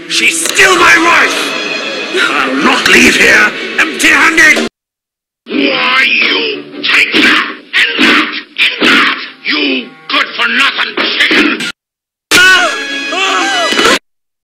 She's still my wife! I'll not leave here empty-handed! Why, you take that, and that, and that! You good-for-nothing chicken!